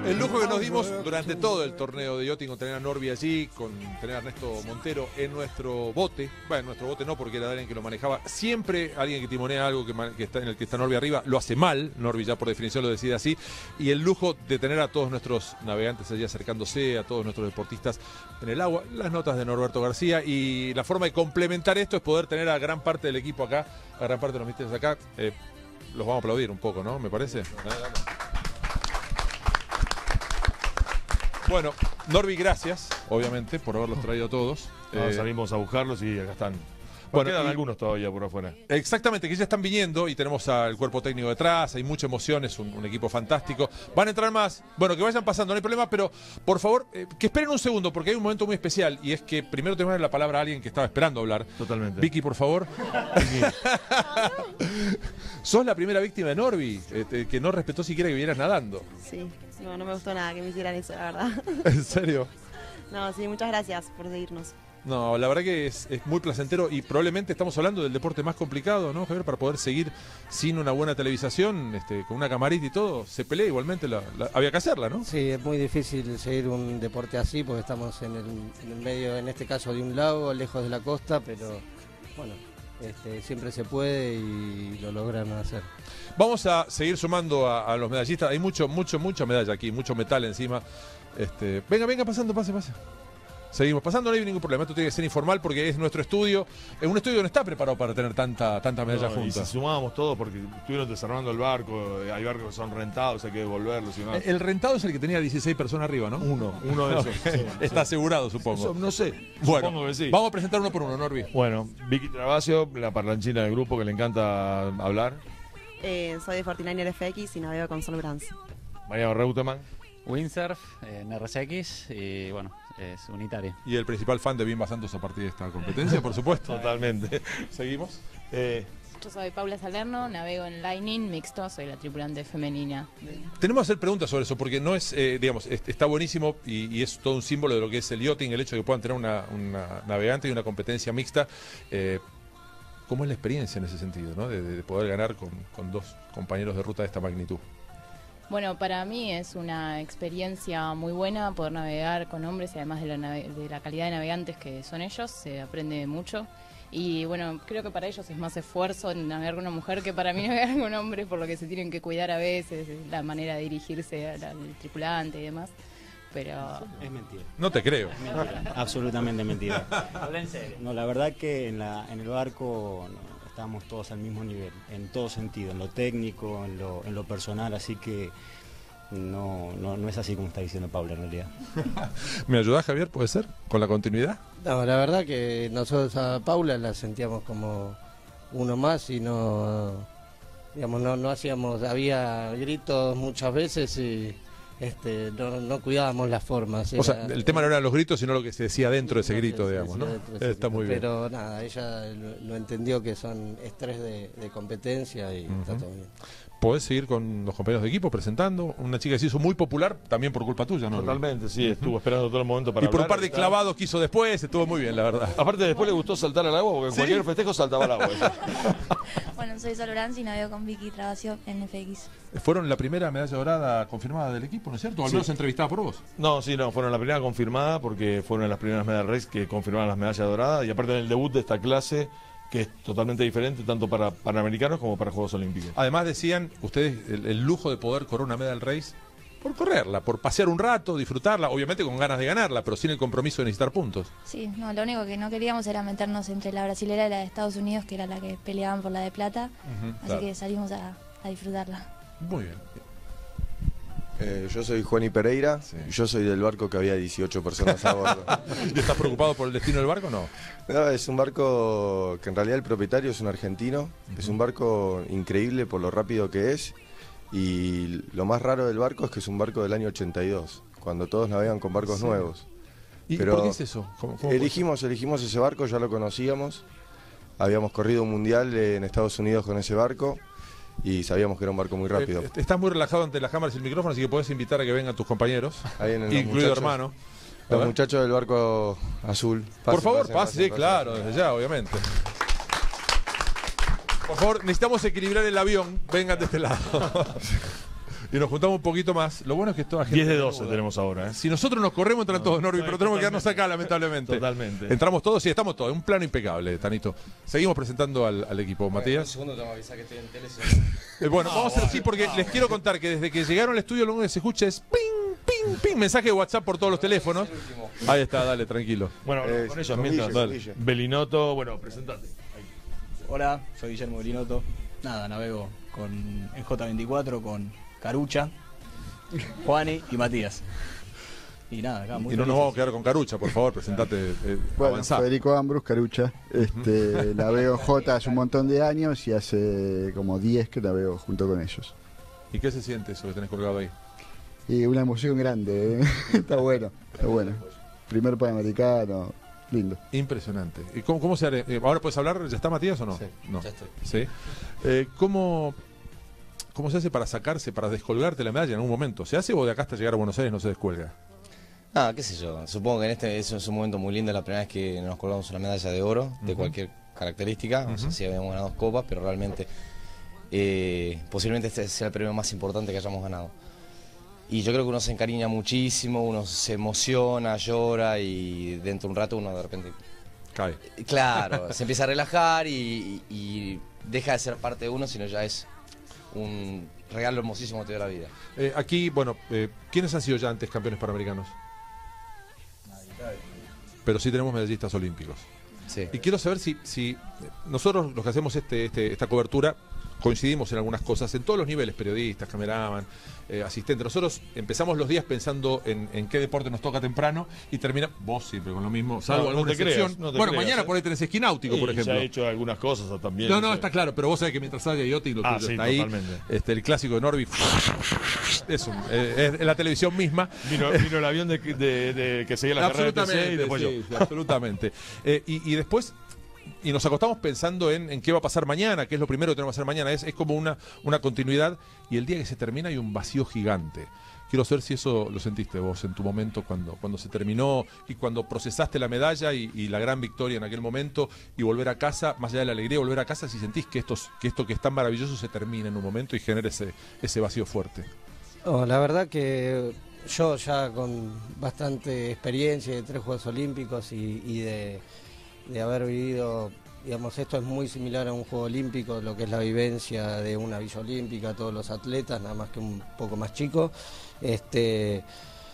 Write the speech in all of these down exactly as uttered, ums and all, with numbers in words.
El lujo que nos dimos durante todo el torneo de yachting con tener a Norby allí, con tener a Ernesto Montero en nuestro bote. Bueno, en nuestro bote no, porque era alguien que lo manejaba. Siempre alguien que timonea algo que, que está, en el que está Norby arriba lo hace mal. Norby ya por definición lo decide así. Y el lujo de tener a todos nuestros navegantes allí acercándose, a todos nuestros deportistas en el agua. Las notas de Norberto García. Y la forma de complementar esto es poder tener a gran parte del equipo acá, a gran parte de los misterios acá. Eh, los vamos a aplaudir un poco, ¿no? ¿Me parece? Bueno, Norby, gracias, obviamente, por haberlos traído todos. No, eh, salimos a buscarlos y acá están. Bueno, quedan y, algunos todavía por afuera. Exactamente, que ya están viniendo y tenemos al cuerpo técnico detrás, hay mucha emoción, es un, un equipo fantástico. Van a entrar más, bueno, que vayan pasando, no hay problema, pero por favor, eh, que esperen un segundo, porque hay un momento muy especial y es que primero tengo que dar la palabra a alguien que estaba esperando hablar. Totalmente. Vicky, por favor. Sos la primera víctima de Norby, eh, que no respetó siquiera que vieras nadando. Sí, no, no me gustó nada que me hicieran eso, la verdad. ¿En serio? No, sí, muchas gracias por seguirnos. No, la verdad que es, es muy placentero y probablemente estamos hablando del deporte más complicado, ¿no, Javier? Para poder seguir sin una buena televisación, este, con una camarita y todo, se pelea igualmente, la, la, había que hacerla, ¿no? Sí, es muy difícil seguir un deporte así porque estamos en el, en el medio, en este caso, de un lago, lejos de la costa, pero bueno, este, siempre se puede y lo logran hacer. Vamos a seguir sumando a, a los medallistas, hay mucho, mucho, mucha medalla aquí, mucho metal encima. Este, venga, venga, pasando, pase, pase. Seguimos pasando, no hay ningún problema. Esto tiene que ser informal porque es nuestro estudio. Es un estudio que no está preparado para tener tanta, tanta medalla No, juntas. Y si sumábamos todo, porque estuvieron desarmando el barco, hay barcos que son rentados, hay que devolverlos y demás. El rentado es el que tenía dieciséis personas arriba, ¿no? Uno, uno de esos. Sí, está sí. asegurado, supongo. Eso, no sé, bueno, supongo que sí. Vamos a presentar uno por uno, Norby. Bueno, Vicky Travasio, la parlanchina del grupo que le encanta hablar. Eh, soy de cuarenta y nueve F X y navego con Sol Brands. María Reutemann. Windsurf en R S X y bueno, es unitario. Y el principal fan de Bimba Santos a partir de esta competencia, por supuesto. Totalmente. Seguimos. Eh, Yo soy Paula Salerno, navego en Lightning mixto, soy la tripulante femenina. Tenemos que hacer preguntas sobre eso, porque no es, eh, digamos, es, está buenísimo y, y es todo un símbolo de lo que es el yachting, el hecho de que puedan tener una, una navegante y una competencia mixta. Eh, ¿Cómo es la experiencia en ese sentido, ¿no? de, de poder ganar con, con dos compañeros de ruta de esta magnitud? Bueno, para mí es una experiencia muy buena poder navegar con hombres y además de la, nave de la calidad de navegantes que son ellos, se aprende mucho. Y bueno, creo que para ellos es más esfuerzo en navegar con una mujer que para mí navegar con hombres, por lo que se tienen que cuidar a veces, la manera de dirigirse al, al tripulante y demás. Pero es mentira. No te creo. Es mentira. Absolutamente mentira. Habla en serio. No, la verdad que en, la, en el barco no, estamos todos al mismo nivel, en todo sentido, en lo técnico, en lo, en lo personal, así que no, no, no es así como está diciendo Paula en realidad. ¿Me ayudás, Javier? ¿Puede ser? ¿Con la continuidad? No, la verdad que nosotros a Paula la sentíamos como uno más y no, digamos, no, no hacíamos, había gritos muchas veces y este, no, no cuidábamos las formas. O sea, el tema no eran los gritos, sino lo que se decía dentro de ese grito, digamos, ¿no? De Está muy bien. Pero nada, ella lo, lo entendió que son estrés de, de competencia y uh-huh. Está todo bien. Podés seguir con los compañeros de equipo presentando. Una chica que se hizo muy popular también por culpa tuya, ¿no? Totalmente, sí, estuvo esperando todo el momento para Y por hablar, un par de está... clavados que hizo después, estuvo muy bien, la verdad. Aparte, después le gustó saltar al agua, porque en ¿Sí? cualquier festejo saltaba al agua. Bueno, soy Sol Brands y navego con Vicky Travasio en F X. Fueron la primera medalla dorada confirmada del equipo, ¿no es cierto? O al menos sí. Entrevistada por vos. No, sí, no, fueron la primera confirmada porque fueron las primeras medallas Rex que confirmaron las medallas doradas y aparte en el debut de esta clase que es totalmente diferente tanto para panamericanos como para Juegos Olímpicos. Además decían ustedes el, el lujo de poder correr una medal race por correrla, por pasear un rato, disfrutarla, obviamente con ganas de ganarla, pero sin el compromiso de necesitar puntos. Sí, no, lo único que no queríamos era meternos entre la brasilera y la de Estados Unidos, que era la que peleaban por la de plata, uh-huh, así claro. que salimos a, a disfrutarla. Muy bien. Eh, yo soy Juani Pereira, sí. Yo soy del barco que había dieciocho personas a bordo. ¿Y estás preocupado por el destino del barco o no? No, es un barco que en realidad el propietario es un argentino, uh-huh. Es un barco increíble por lo rápido que es y lo más raro del barco es que es un barco del año ochenta y dos, cuando todos navegan con barcos sí. nuevos. ¿Y Pero por qué es eso? ¿Cómo, cómo elegimos, elegimos ese barco, ya lo conocíamos, habíamos corrido un mundial en Estados Unidos con ese barco. Y sabíamos que era un barco muy rápido. Eh, estás muy relajado ante las cámaras y el micrófono, así que podés invitar a que vengan tus compañeros, incluido hermano. Los muchachos del barco azul. Pasen, Por favor, pasen, pasen, pasen sí, pasen. Claro, desde ya, obviamente. Por favor, necesitamos equilibrar el avión, vengan de este lado. y nos juntamos un poquito más. Lo bueno es que toda gente... diez de doce tenemos ahora, ¿eh? Si nosotros nos corremos, entran No, todos, Norby, no, pero tenemos que quedarnos totalmente. acá, lamentablemente. Totalmente. Entramos todos, sí, estamos todos. Un plano impecable, Tanito. Seguimos presentando al, al equipo. Matías. Un segundo te voy a avisar que estoy en tele. Eh, bueno, vamos a hacer así porque les quiero contar que desde que llegaron al estudio lo único que se escucha es ping, ping, ping, mensaje de WhatsApp por todos los teléfonos. Ahí está, dale, tranquilo. Bueno, Eh, con ellos con mientras. Guille, Dale. Guille. Belinotto, bueno, presentate. Hola, soy Guillermo Belinotto. Nada, navego con, en J veinticuatro con Carucha, Juani y Matías. Y nada, acá muy Y no nos felices. vamos a quedar con Carucha, por favor, presentate, eh, Bueno, avanzá. Federico Ambrus, Carucha. Este, la veo J hace un montón de años y hace como diez que la veo junto con ellos. ¿Y qué se siente eso que tenés colgado ahí? Y una emoción grande, ¿eh? Está bueno, está bueno. Primer Panamericano, lindo. Impresionante. ¿Y cómo, cómo se hará? Eh, ¿Ahora puedes hablar? ¿Ya está Matías o no? Sí, no. ya estoy. ¿Sí? Eh, ¿cómo, ¿Cómo se hace para sacarse, para descolgarte la medalla en algún momento? ¿Se hace o de acá hasta llegar a Buenos Aires no se descuelga? Ah, qué sé yo. Supongo que en este es, es un momento muy lindo, la primera vez que nos colgamos una medalla de oro de Ujú. cualquier característica. No sé Ujú. si habíamos ganado dos copas, pero realmente eh, posiblemente este sea el premio más importante que hayamos ganado. Y yo creo que uno se encariña muchísimo, uno se emociona, llora y dentro de un rato uno de repente... Cae. Claro, se empieza a relajar y, y- y deja de ser parte de uno, sino ya es un regalo hermosísimo que te dio la vida. Eh, aquí, bueno, eh, ¿quiénes han sido ya antes campeones panamericanos? Pero sí tenemos medallistas olímpicos. Sí. Y quiero saber si, si nosotros los que hacemos este, este, esta cobertura coincidimos en algunas cosas, en todos los niveles, periodistas, cameraman, eh, asistentes. Nosotros empezamos los días pensando en, en qué deporte nos toca temprano y termina, vos siempre con lo mismo, salvo No, no alguna te excepción. creas, no te bueno, creas, mañana ¿eh? por ahí tenés esquí náutico, Sí, por ejemplo. ya he hecho algunas cosas también. No, no, sé. está claro, pero vos sabés que mientras salga Yachting, lo Ah, tuyo sí, está ahí. totalmente. Este, el clásico de Norby es, un- eh, es la televisión misma. Vino, vino el avión de, de- de- que seguía la carrera de T C y después sí, yo. sí, absolutamente. Eh, y, y después, y nos acostamos pensando en, en qué va a pasar mañana, qué es lo primero que tenemos que hacer mañana. Es, es como una, una continuidad y el día que se termina hay un vacío gigante. Quiero saber si eso lo sentiste vos en tu momento cuando, cuando se terminó y cuando procesaste la medalla y, y la gran victoria en aquel momento y volver a casa, más allá de la alegría, volver a casa, si sentís que, estos, que esto que es tan maravilloso se termina en un momento y genera ese, ese vacío fuerte. Oh, la verdad que yo ya con bastante experiencia de tres Juegos Olímpicos y, y de, de haber vivido, digamos, esto es muy similar a un Juego Olímpico, lo que es la vivencia de una Villa Olímpica, todos los atletas, nada más que un poco más chico. Este,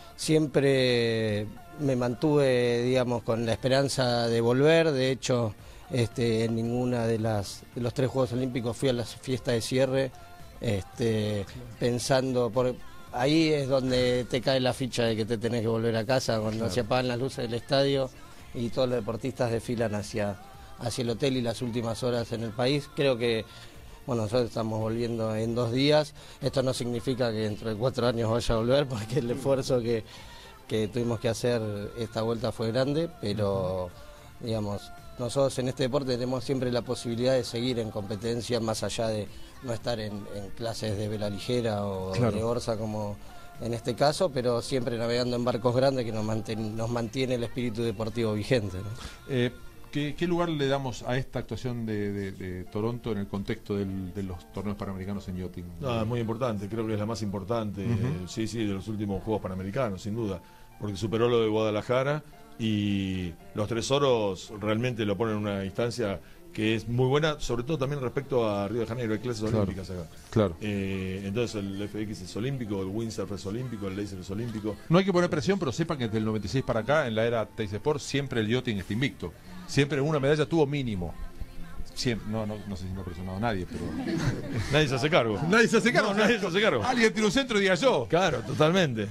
siempre me mantuve, digamos, con la esperanza de volver. De hecho, este, en ninguna de las de los tres Juegos Olímpicos fui a la fiesta de cierre, este, pensando por ahí es donde te cae la ficha de que te tenés que volver a casa cuando Claro. se apagan las luces del estadio y todos los deportistas desfilan hacia hacia el hotel y las últimas horas en el país. Creo que bueno, nosotros estamos volviendo en dos días. Esto no significa que dentro de cuatro años vaya a volver, porque el esfuerzo que, que tuvimos que hacer esta vuelta fue grande, pero digamos, nosotros en este deporte tenemos siempre la posibilidad de seguir en competencia, más allá de no estar en, en clases de vela ligera o Claro. de orza como en este caso, pero siempre navegando en barcos grandes que nos, manten- nos mantiene el espíritu deportivo vigente, ¿no? Eh, ¿qué, qué lugar le damos a esta actuación de, de- de Toronto en el contexto del- de los torneos panamericanos en yachting? No, es muy importante, creo que es la más importante, Ujú. eh, sí, sí, de los últimos Juegos Panamericanos, sin duda, porque superó lo de Guadalajara y los tres oros realmente lo ponen en una instancia que es muy buena, sobre todo también respecto a Río de Janeiro, hay clases Claro, olímpicas acá. claro. Eh, entonces el F X es olímpico, el windsurf es olímpico, el laser es olímpico. No hay que poner presión, pero sepan que desde el noventa y seis para acá, en la era Teis Sport, siempre el yachting está invicto. Siempre una medalla tuvo mínimo. Siempre, no, no, no sé si no ha presionado a nadie, pero... Nadie se hace cargo. Nadie se hace cargo. No, nadie se hace cargo. Alguien tira un centro y diga yo. Claro, totalmente.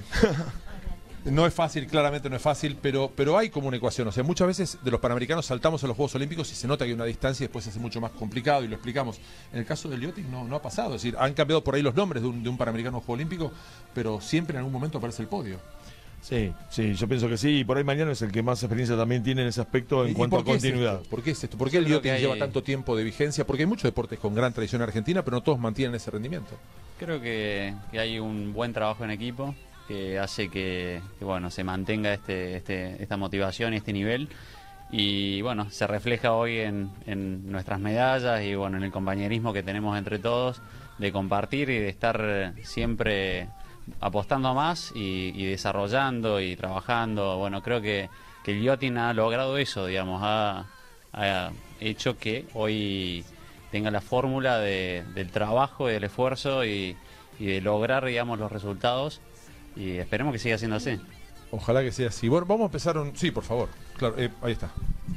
No es fácil, claramente no es fácil, pero, pero hay como una ecuación. O sea, muchas veces de los panamericanos saltamos a los Juegos Olímpicos y se nota que hay una distancia y después se hace mucho más complicado y lo explicamos. En el caso del yachting no, no ha pasado. Es decir, han cambiado por ahí los nombres de un, de un panamericano a Juego Olímpico, pero siempre en algún momento aparece el podio. Sí, sí, yo pienso que sí, y por ahí mañana es el que más experiencia también tiene en ese aspecto en ¿Y cuanto por a qué es continuidad. esto? ¿Por qué es esto? ¿Por qué Yo el creo yachting que hay- lleva tanto tiempo de vigencia? Porque hay muchos deportes con gran tradición en Argentina, pero no todos mantienen ese rendimiento. Creo que, que hay un buen trabajo en equipo que hace que, que, bueno, se mantenga este, este, esta motivación y este nivel. Y bueno, se refleja hoy en, en nuestras medallas y bueno, en el compañerismo que tenemos entre todos, de compartir y de estar siempre apostando a más y, y desarrollando y trabajando. Bueno, creo que, que el yachting ha logrado eso, digamos, ha, ha hecho que hoy tenga la fórmula de, del trabajo y del esfuerzo y, y de lograr, digamos, los resultados, y esperemos que siga siendo así. Ojalá que sea así. Bueno, vamos a empezar un... Sí, por favor. Claro, eh, ahí está.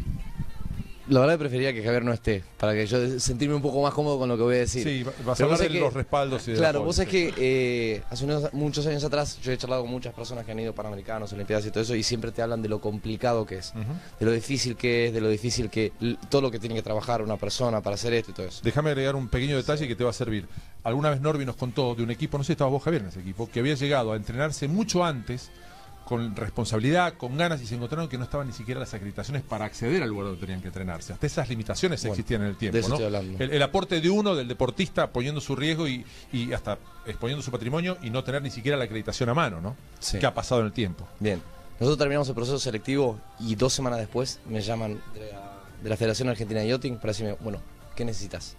La verdad preferiría que Javier no esté, para que yo sentirme un poco más cómodo con lo que voy a decir. Sí, vas a hablar de los respaldos y de Claro, la vos sabés que eh, hace unos, muchos años atrás yo he charlado con muchas personas que han ido a Panamericanos, Olimpiadas y todo eso, y siempre te hablan de lo complicado que es, uh-huh. de lo difícil que es, de lo difícil que... todo lo que tiene que trabajar una persona para hacer esto y todo eso. Déjame agregar un pequeño detalle que te va a servir. Alguna vez Norby nos contó de un equipo, no sé si estabas vos, Javier, en ese equipo, que había llegado a entrenarse mucho antes, con responsabilidad, con ganas, y se encontraron que no estaban ni siquiera las acreditaciones para acceder al lugar donde tenían que entrenarse. Hasta esas limitaciones bueno, existían en el tiempo, de eso ¿no? estoy hablando. El, el aporte de uno, del deportista, poniendo su riesgo y, y hasta exponiendo su patrimonio y no tener ni siquiera la acreditación a mano, ¿no? Sí. ¿Qué ha pasado en el tiempo? Bien. Nosotros terminamos el proceso selectivo y dos semanas después me llaman de la, de la Federación Argentina de Yachting para decirme, bueno, ¿qué necesitas?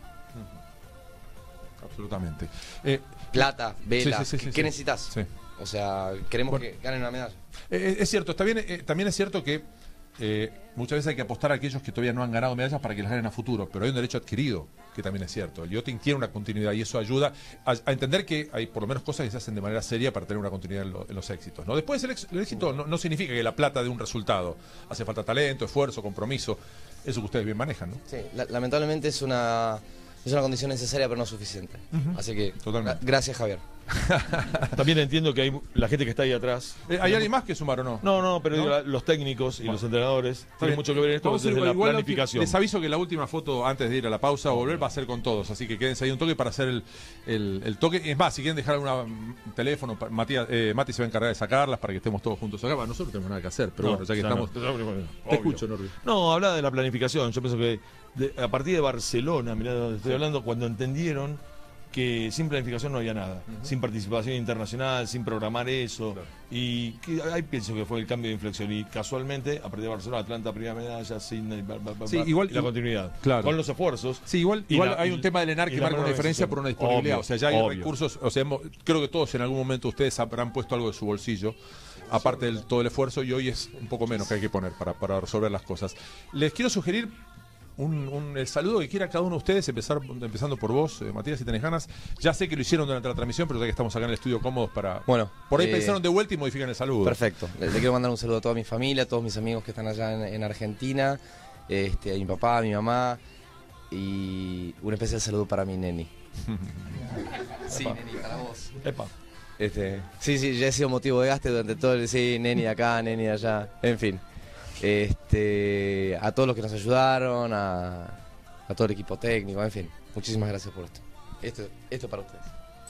Uh-huh. Absolutamente. Eh, Plata, vela, sí, sí, sí, ¿qué, sí, ¿qué sí. necesitas? Sí. O sea, queremos bueno, que ganen una medalla. Eh, es cierto, está bien, eh, también es cierto que eh, muchas veces hay que apostar a aquellos que todavía no han ganado medallas para que las ganen a futuro, pero hay un derecho adquirido, que también es cierto. El yachting tiene una continuidad y eso ayuda a, a entender que hay por lo menos cosas que se hacen de manera seria para tener una continuidad en, lo, en los éxitos, ¿no? Después el, ex, el éxito no, no significa que la plata de un resultado. Hace falta talento, esfuerzo, compromiso, eso que ustedes bien manejan, ¿no? Sí, la, lamentablemente es una... Es una condición necesaria pero no suficiente. Uh-huh. Así que, totalmente. Gracias, Javier. También entiendo que hay la gente que está ahí atrás. Eh, ¿Hay alguien más que sumar o no? No, no, pero ¿No? Digo, los técnicos y bueno. los entrenadores tienen mucho que ver en esto Vamos desde igual, la igual planificación. Les aviso que la última foto, antes de ir a la pausa o volver, va a ser con todos. Así que quédense ahí un toque para hacer el, el, el toque. Es más, si quieren dejar algún teléfono, Matías, eh, Mati se va a encargar de sacarlas para que estemos todos juntos acá. Bueno, nosotros no tenemos nada que hacer, pero no, bueno, ya que no, estamos... no, no, te escucho, Norby. No, habla de la planificación. Yo pienso que de, a partir de Barcelona, mirá donde estoy hablando, cuando entendieron que sin planificación no había nada, uh-huh. sin participación internacional, sin programar eso, claro. y que, ahí pienso que fue el cambio de inflexión, y casualmente, a partir de Barcelona, Atlanta, primera medalla, Sydney, ba, ba, ba, sí, igual, y la continuidad, claro. con los esfuerzos. Sí, igual, igual la, hay un tema del ENAR que marca una diferencia por una disponibilidad, obvio, o sea, ya hay obvio. recursos, o sea, hemos, creo que todos en algún momento ustedes habrán puesto algo de su bolsillo, aparte de todo el esfuerzo, y hoy es un poco menos que hay que poner para, para resolver las cosas. Les quiero sugerir Un, un, el saludo que quiera cada uno de ustedes, empezar, empezando por vos, eh, Matías, si tenés ganas. Ya sé que lo hicieron durante la transmisión, pero ya que estamos acá en el estudio cómodos para... Bueno, por ahí eh, pensaron de vuelta y modifican el saludo. Perfecto. Le, le quiero mandar un saludo a toda mi familia, a todos mis amigos que están allá en, en Argentina, este, a mi papá, a mi mamá, y un especial saludo para mi neni. Sí, Epa. Neni, para vos. Epa. Este, sí, sí, ya he sido motivo de gaste durante todo el... Sí, neni de acá, neni de allá, en fin. Este, a todos los que nos ayudaron, a, a todo el equipo técnico, en fin, muchísimas gracias por esto. Esto, esto es para ustedes.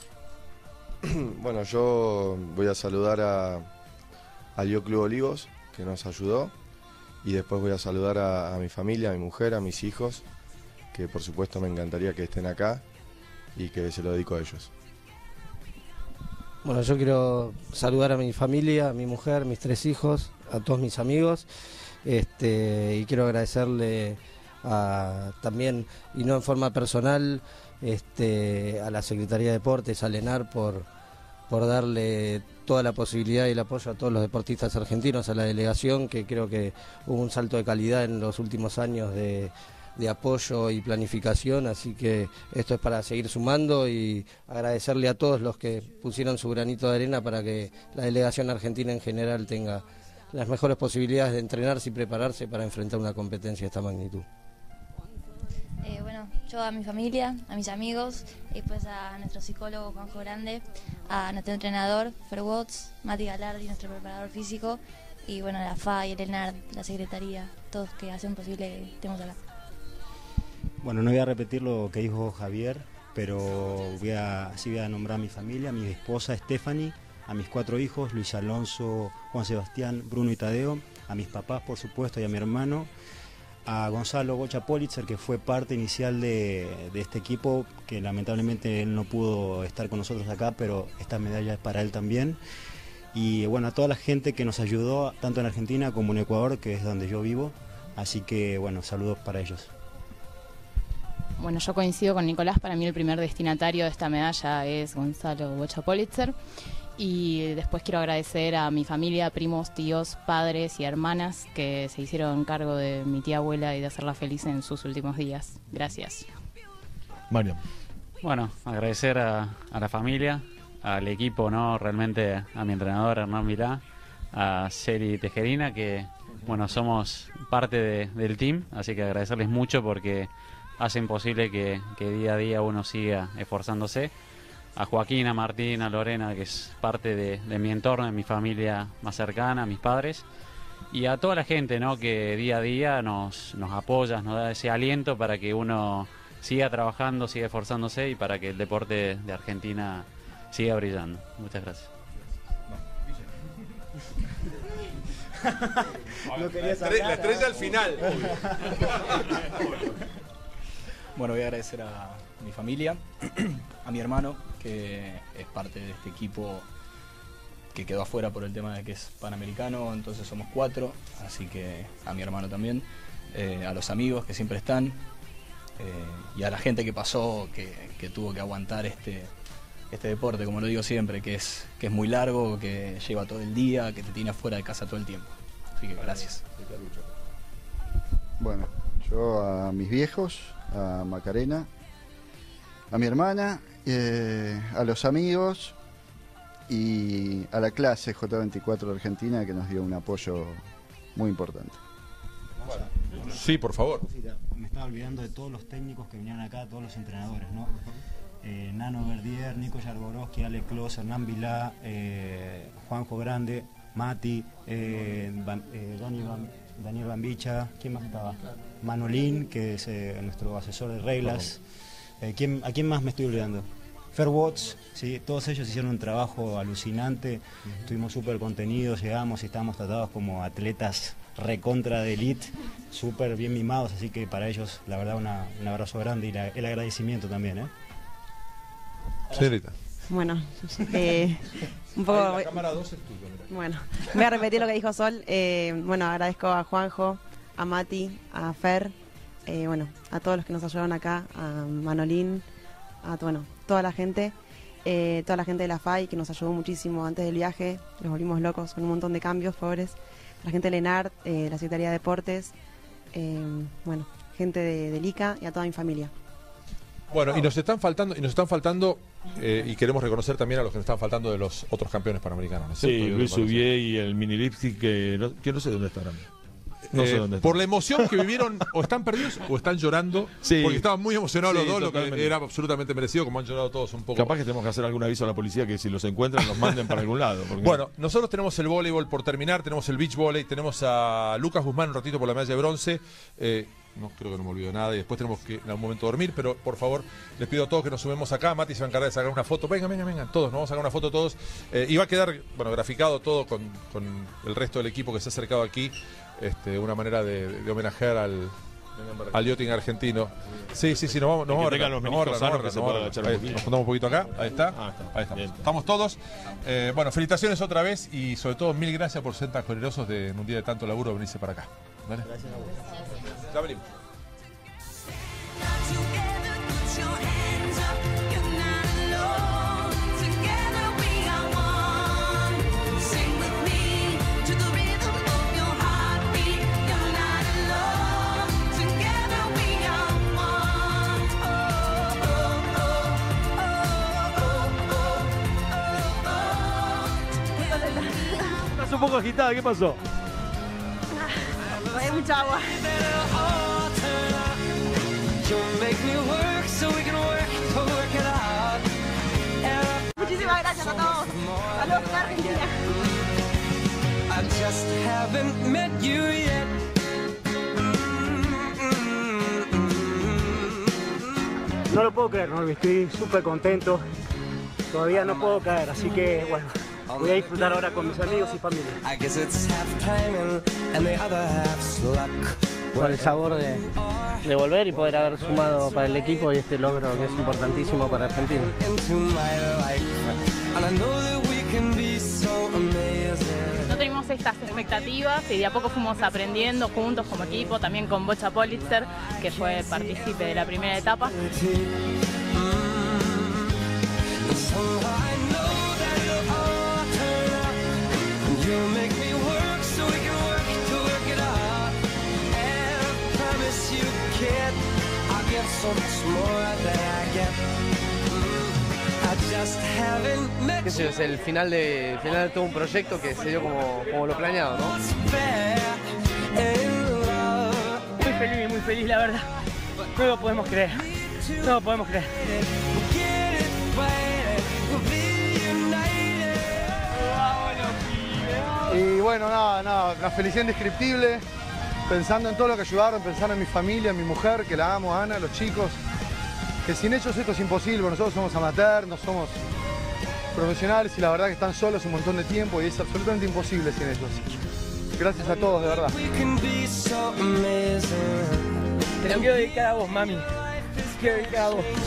Bueno, yo voy a saludar a, al Yo Club Olivos, que nos ayudó, y después voy a saludar a, a mi familia, a mi mujer, a mis hijos, que por supuesto me encantaría que estén acá y que se lo dedico a ellos. Bueno, yo quiero saludar a mi familia, a mi mujer, mis tres hijos, a todos mis amigos, este, y quiero agradecerle a, también, y no en forma personal, este, a la Secretaría de Deportes, a Lenar, por, por darle toda la posibilidad y el apoyo a todos los deportistas argentinos, a la delegación, que creo que hubo un salto de calidad en los últimos años de... de apoyo y planificación, así que esto es para seguir sumando y agradecerle a todos los que pusieron su granito de arena para que la delegación argentina en general tenga las mejores posibilidades de entrenarse y prepararse para enfrentar una competencia de esta magnitud. Eh, bueno, yo a mi familia, a mis amigos, y después a nuestro psicólogo Juanjo Grande, a nuestro entrenador Fer Watts, Mati Galardi, nuestro preparador físico, y bueno, la F A y el ENAR, la Secretaría, todos que hacen posible que estemos acá. Bueno, no voy a repetir lo que dijo Javier, pero voy a, sí voy a nombrar a mi familia, a mi esposa Stephanie, a mis cuatro hijos, Luis Alonso, Juan Sebastián, Bruno y Tadeo, a mis papás, por supuesto, y a mi hermano, a Gonzalo Bocha Politzer, que fue parte inicial de, de este equipo, que lamentablemente él no pudo estar con nosotros acá, pero esta medalla es para él también. Y bueno, a toda la gente que nos ayudó, tanto en Argentina como en Ecuador, que es donde yo vivo, así que bueno, saludos para ellos. bueno, yo coincido con Nicolás, para mí el primer destinatario de esta medalla es Gonzalo Bocha Politzer. Y después quiero agradecer a mi familia, primos, tíos, padres y hermanas que se hicieron cargo de mi tía abuela y de hacerla feliz en sus últimos días. Gracias. Mario. Bueno, agradecer a, a la familia, al equipo, ¿no? Realmente a mi entrenador Hernán Milá, a Seri Tejerina, que bueno, somos parte de, del team, así que agradecerles mucho porque hacen posible que, que día a día uno siga esforzándose. A Joaquín, a Martín, a Lorena, que es parte de, de mi entorno, de mi familia más cercana, a mis padres, y a toda la gente, ¿no? Que día a día nos, nos apoya, nos da ese aliento para que uno siga trabajando, siga esforzándose y para que el deporte de Argentina siga brillando. Muchas gracias. No querías la, estrella, hablar, la estrella ¿no? al final. Bueno, voy a agradecer a mi familia, a mi hermano, que es parte de este equipo que quedó afuera por el tema de que es panamericano, entonces somos cuatro, así que a mi hermano también, eh, a los amigos que siempre están, eh, y a la gente que pasó, que, que tuvo que aguantar este, este deporte, como lo digo siempre, que es, que es muy largo, que lleva todo el día, que te tiene afuera de casa todo el tiempo. Así que gracias. Bueno, yo a mis viejos, a Macarena, a mi hermana, eh, a los amigos y a la clase J veinticuatro de Argentina, que nos dio un apoyo muy importante. Sí, por favor. Me estaba olvidando de todos los técnicos que venían acá, todos los entrenadores, ¿no? Eh, Nano Verdier, Nico Yarborowski, Ale Clos, Hernán Vilá, eh, Juanjo Grande, Mati, eh, Van, eh, Daniel, Van, Daniel Bambicha, ¿quién más estaba? Manolín, que es eh, nuestro asesor de reglas. Eh, ¿quién, ¿A quién más me estoy olvidando? Fair Watts, ¿sí? Todos ellos hicieron un trabajo alucinante, uh-huh. Estuvimos súper contenidos, llegamos y estábamos tratados como atletas recontra de elite, súper bien mimados, así que para ellos la verdad una, un abrazo grande y la, el agradecimiento también, ¿eh? Señorita. Bueno, eh, un poco... Ay, la cámara dos es tuya. Bueno, voy a repetir lo que dijo Sol. Eh, bueno, agradezco a Juanjo, a Mati, a Fer, eh, bueno, a todos los que nos ayudaron acá, a Manolín, a bueno, toda la gente, eh, toda la gente de la F A I que nos ayudó muchísimo antes del viaje, nos volvimos locos con un montón de cambios, pobres, la gente de Lenart, eh, la Secretaría de Deportes, eh, bueno, gente de, del I C A y a toda mi familia. Bueno, y nos están faltando, y nos están faltando, eh, y queremos reconocer también a los que nos están faltando de los otros campeones panamericanos, ¿no es cierto? Sí, Luis Subié y el Mini Lipstick, que no, que no sé dónde estarán. No eh, sé dónde están. Por la emoción que vivieron, o están perdidos o están llorando, sí, porque estaban muy emocionados sí, los dos, totalmente. Lo que era absolutamente merecido, como han llorado todos un poco. Capaz que tenemos que hacer algún aviso a la policía que si los encuentran los manden para algún lado. Porque... Bueno, nosotros tenemos el voleibol por terminar, tenemos el beach volley, tenemos a Lucas Guzmán un ratito por la medalla de bronce. Eh, No, creo que no me olvido nada y después tenemos que en algún momento dormir, pero por favor les pido a todos que nos subamos acá. Mati se va a encargar de sacar una foto. Venga, venga, venga, todos, nos vamos a sacar una foto todos. Eh, y va a quedar, bueno, graficado todo con, con el resto del equipo que se ha acercado aquí. Este, una manera de, de homenajear al, al yachting argentino. Sí, sí, sí, nos vamos, nos vamos a nos juntamos un poquito acá. Ahí está. Ah, está. Ahí estamos. Bien. Estamos todos. Eh, bueno, felicitaciones otra vez y sobre todo mil gracias por ser tan generosos de en un día de tanto laburo venirse para acá. ¿Vale? Gracias a vos. Ya venimos. Estás un poco agitada, ¿qué pasó? Hay mucha agua. Muchísimas gracias a todos. Saludos a Argentina. No lo puedo creer, Norby, estoy súper contento. Todavía no puedo caer, así que bueno, voy a disfrutar ahora con mis amigos y familia. Con el sabor de, de volver y poder haber sumado para el equipo y este logro que es importantísimo para Argentina. No tenemos estas expectativas y de a poco fuimos aprendiendo juntos como equipo, también con Bocha Politzer, que fue partícipe de la primera etapa. Qué sé yo, es el final de, final de todo un proyecto que se dio como, como lo planeado, ¿no? Muy feliz, muy feliz, la verdad. No lo podemos creer. No lo podemos creer. Y bueno, nada, nada, una felicidad indescriptible, pensando en todo lo que ayudaron, pensando en mi familia, en mi mujer, que la amo, Ana, los chicos, que sin ellos esto es imposible, nosotros somos amateurs, no somos profesionales y la verdad que están solos un montón de tiempo y es absolutamente imposible sin ellos. Gracias a todos, de verdad. Te lo quiero dedicar a vos, mami. Te lo quiero dedicar a vos.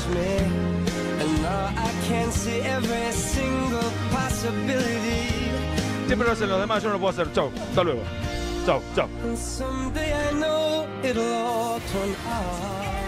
Siempre lo hacen los demás, yo no lo puedo hacer. Chau, hasta luego. Chau, chau.